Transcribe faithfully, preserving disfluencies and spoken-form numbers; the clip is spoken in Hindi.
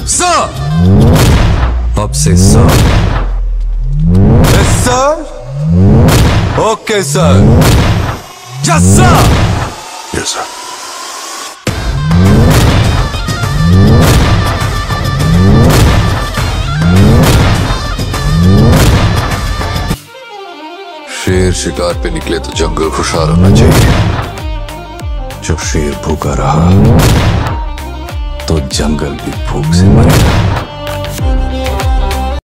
सर। अब से sir. Yes sir. Okay sir. Yes sir. Yes sir. शेर शिकार पे निकले तो जंगल खुशहाल होना चाहिए। जब शेर भूखा रहा तो जंगल भी भूख से मरेगा।